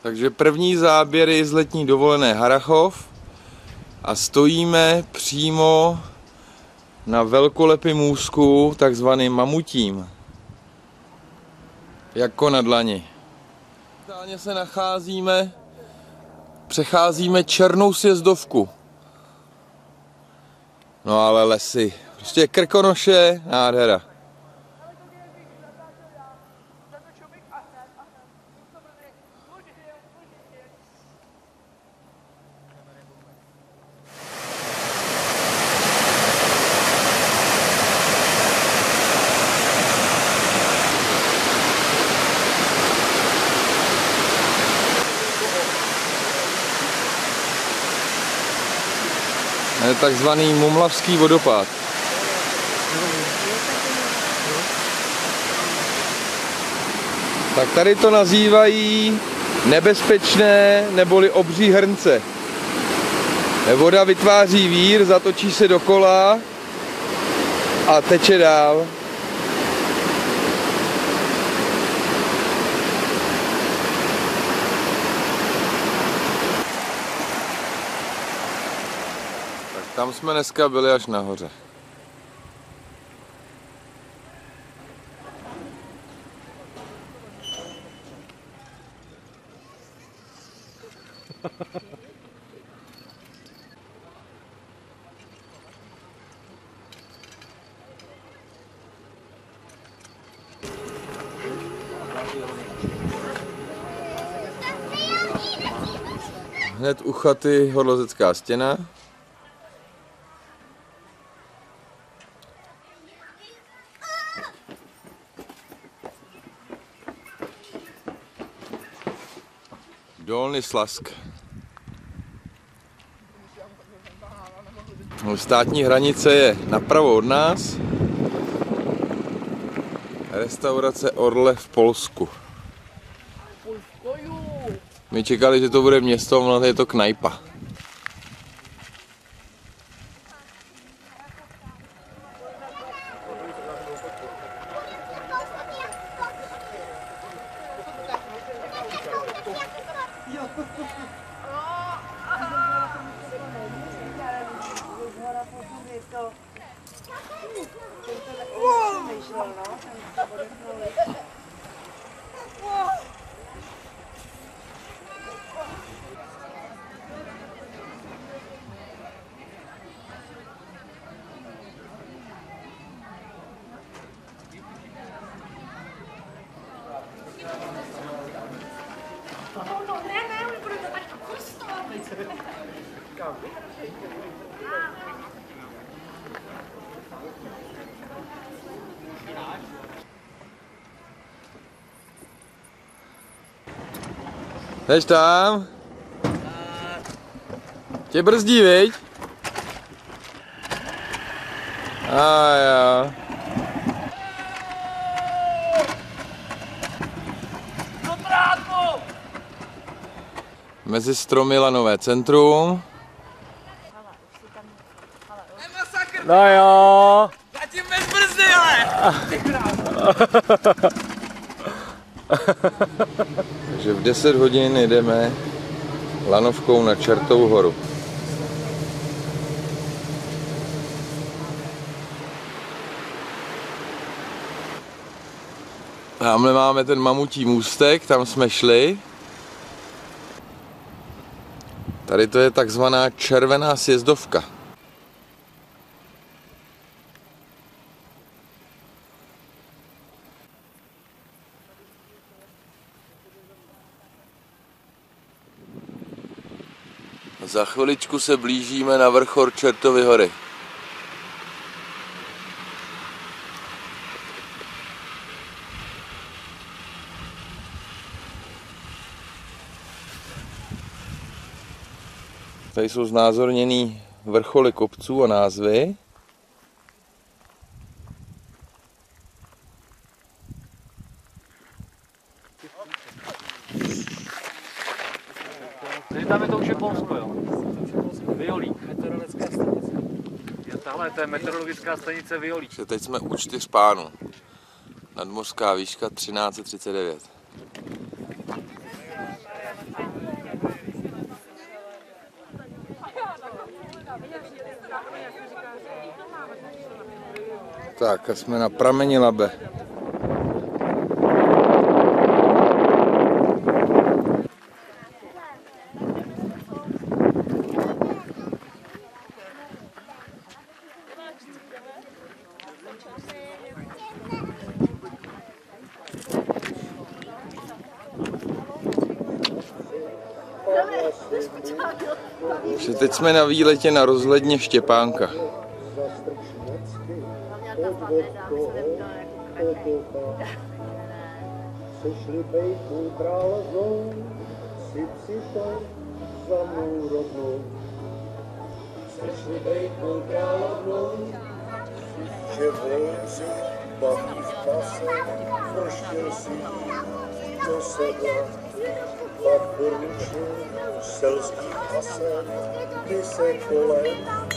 Takže první záběry z letní dovolené Harrachov a stojíme přímo na velkolepém můstku, takzvaným Mamutím. Jako na dlani. Momentálně se přecházíme černou sjezdovku. No ale lesy, prostě Krkonoše, nádhera. Je takzvaný Mumlavský vodopád. Tak tady to nazývají nebezpečné neboli obří hrnce. Voda vytváří vír, zatočí se dokola a teče dál. Tam jsme dneska byli až nahoře. Hned u chaty Horlozecká stěna. Dolní Slazsk. Státní hranice je napravo od nás. Restaurace Orle v Polsku. My čekali, že to bude město, ale je to knajpa. Jdeš tam? Tě brzdí, viď? A jo. Mezi stromy lanové centrum. No jo. Zatím bez brzdy, ale! Takže v 10 hodin jdeme lanovkou na Čertovou horu. Tamhle máme ten Mamutí můstek, tam jsme šli. Tady to je takzvaná červená sjezdovka. Za chviličku se blížíme na vrchol Čertovy hory. Tady jsou znázorněný vrcholy kopců a názvy. Tam je to už je Polsko, jo? Vyolík. Meteorologická stanice. Tahle to je meteorologická stanice Vyolík. Teď jsme u 4 pánů. Nadmořská výška 1339. Tak a jsme na prameni Labe. Takže teď jsme na výletě na rozhledně Štěpánka. Sešli bejku královnou, si to za mou rodnou. Sešli bejku královnou, že volci baví v pase, vrštil si do sedla, pak poručil selský pase, kdy se kolem